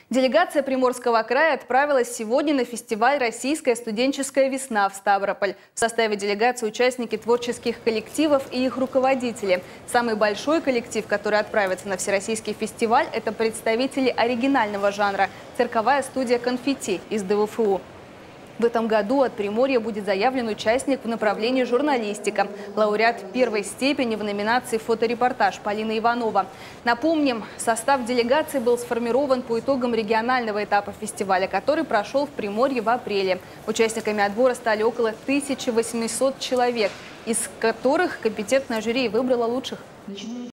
Делегация Приморского края отправилась сегодня на фестиваль «Российская студенческая весна» в Ставрополь. В составе делегации участники творческих коллективов и их руководители. Самый большой коллектив, который отправится на всероссийский фестиваль, это представители оригинального жанра – цирковая студия «Конфетти» из ДВФУ. В этом году от Приморья будет заявлен участник в направлении журналистика, лауреат первой степени в номинации «Фоторепортаж» Полина Иванова. Напомним, состав делегации был сформирован по итогам регионального этапа фестиваля, который прошел в Приморье в апреле. Участниками отбора стали около 1800 человек, из которых компетентное жюри выбрало лучших.